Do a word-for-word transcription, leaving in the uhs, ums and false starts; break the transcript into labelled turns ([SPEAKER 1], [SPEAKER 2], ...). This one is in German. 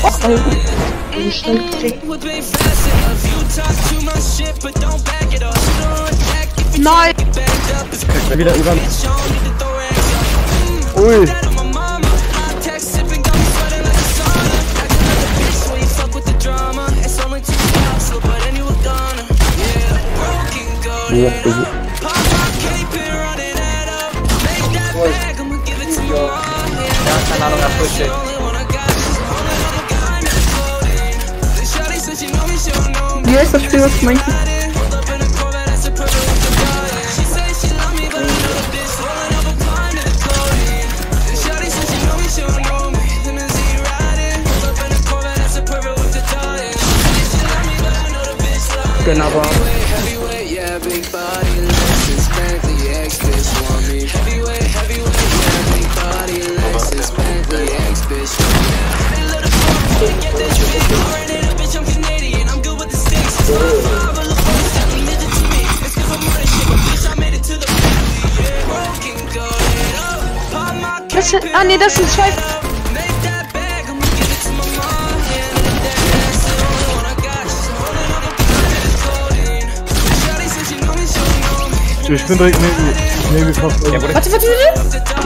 [SPEAKER 1] Nein!
[SPEAKER 2] Wieder über. Ui! Ja, keine Ahnung, er pusht.
[SPEAKER 1] Wie heißt das Spiel, was du meinst?
[SPEAKER 2] Genau, aber
[SPEAKER 1] Das sind, ah ne, das sind zwei.
[SPEAKER 2] ich bin direkt neben mir. Neben mir fast.
[SPEAKER 1] Warte, warte, warte.